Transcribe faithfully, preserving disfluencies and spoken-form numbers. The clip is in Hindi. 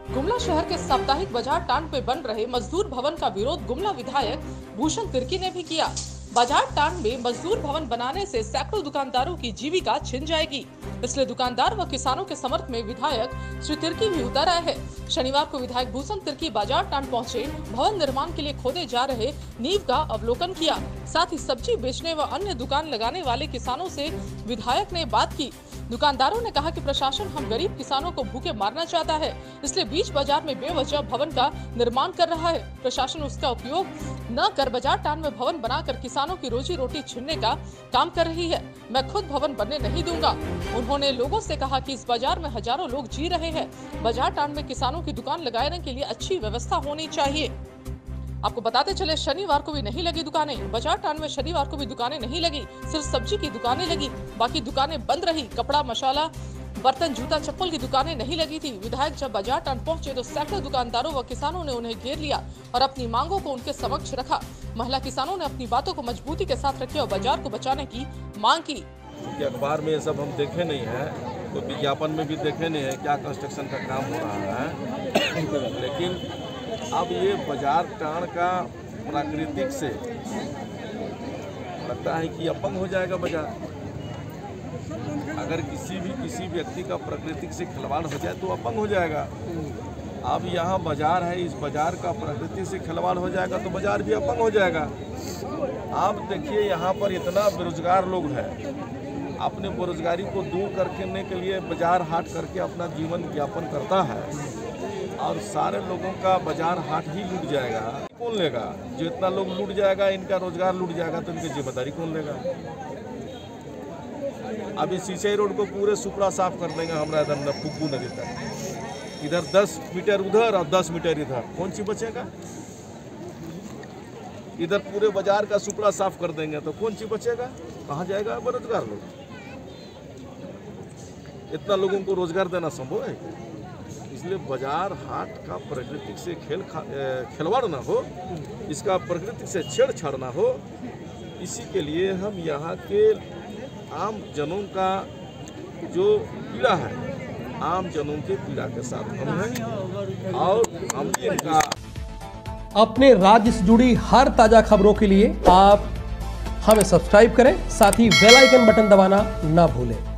गुमला शहर के साप्ताहिक बाजार टांड पे बन रहे मजदूर भवन का विरोध गुमला विधायक भूषण तिर्की ने भी किया। बाजार टांड में मजदूर भवन बनाने से सैकड़ों दुकानदारों की जीविका छिन जाएगी, इसलिए दुकानदार व किसानों के समर्थन में विधायक श्री तिर्की भी उतर आए हैं। शनिवार को विधायक भूषण तिर्की बाजार टांड पहुंचे, भवन निर्माण के लिए खोदे जा रहे नींव का अवलोकन किया। साथ ही सब्जी बेचने व अन्य दुकान लगाने वाले किसानों से विधायक ने बात की। दुकानदारों ने कहा कि प्रशासन हम गरीब किसानों को भूखे मारना चाहता है, इसलिए बीच बाजार में बेवजह भवन का निर्माण कर रहा है। प्रशासन उसका उपयोग न कर बाजार टांड में भवन बनाकर किसानों की रोजी रोटी छीनने का काम कर रही है। मैं खुद भवन बनने नहीं दूंगा। उन्होंने लोगों से कहा कि इस बाजार में हजारों लोग जी रहे हैं। बाजार टांड में किसानों की दुकान लगाने के लिए अच्छी व्यवस्था होनी चाहिए। आपको बताते चले, शनिवार को भी नहीं लगी दुकानें। बाजार टांड में शनिवार को भी दुकानें नहीं लगी, सिर्फ सब्जी की दुकानें लगी, बाकी दुकानें बंद रही। कपड़ा, मसाला, बर्तन, जूता, चप्पल की दुकानें नहीं लगी थी। विधायक जब बाजार टांड पहुंचे तो सैकड़ों दुकानदारों व किसानों ने उन्हें घेर लिया और अपनी मांगों को उनके समक्ष रखा। महिला किसानों ने अपनी बातों को मजबूती के साथ रखी और बाजार को बचाने की मांग की। अखबार में ये सब हम देखे नहीं है, तो विज्ञापन में भी देखे नहीं है क्या कंस्ट्रक्शन का काम हो रहा है, लेकिन अब ये बाजार टांड का प्राकृतिक से लगता है कि अपंग हो जाएगा बाजार। अगर किसी भी किसी व्यक्ति का प्रकृति से खिलवाड़ हो जाए तो अपंग हो जाएगा। अब यहाँ बाजार है, इस बाजार का प्रकृति से खिलवाड़ हो जाएगा तो बाजार भी अपंग हो जाएगा। आप देखिए, यहाँ पर इतना बेरोजगार लोग हैं, अपने बेरोजगारी को दूर करने के लिए बाजार हाट करके अपना जीवन यापन करता है, और सारे लोगों का बाजार हाट ही लूट जाएगा। कौन लेगा? जो इतना लोग लूट जाएगा, इनका रोजगार लूट जाएगा, तो इनकी जिम्मेदारी कौन लेगा? अभी सिंचाई रोड को पूरे सुपड़ा साफ कर देंगे हमारा इधर पुग्गू नदी तक। इधर दस मीटर उधर और दस मीटर इधर, कौन सी बचेगा? इधर पूरे बाजार का सुपड़ा साफ कर देंगे तो कौन सी बचेगा? कहाँ जाएगा बेरोजगार लोग? इतना लोगों को रोजगार देना संभव है? इसलिए बाजार हाट का प्रकृति से खेल खिलवाड़ ना हो, इसका प्रकृति से छेड़छाड़ ना हो, इसी के लिए हम यहाँ के आम जनों का जो पीड़ा है, आम जनों के पीड़ा के साथ हम हैं, और हम इनका अपने राज्य से जुड़ी हर ताजा खबरों के लिए आप हमें सब्सक्राइब करें, साथ ही बेल आइकन बटन दबाना ना भूलें।